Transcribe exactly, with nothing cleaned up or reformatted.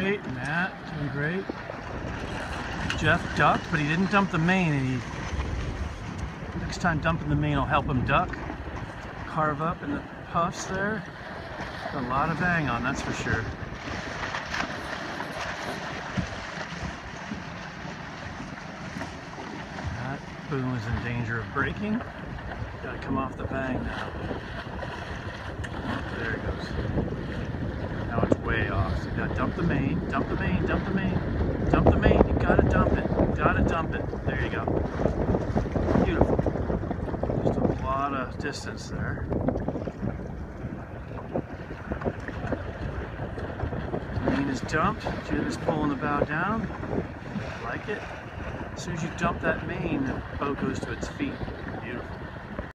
great. Matt, doing great. Jeff ducked, but he didn't dump the main. And he, next time dumping the main will help him duck. Carve up in the puffs there. Got a lot of bang on, that's for sure. That boom is in danger of breaking. Gotta come off the bang now. There it goes. Now it's way off. So you gotta dump the main, dump the main, dump the main, dump the main. You gotta dump it. You gotta dump it. There you go. Beautiful. Just a lot of distance there. The main is dumped. Jib is pulling the bow down. Like it. As soon as you dump that main, the boat goes to its feet.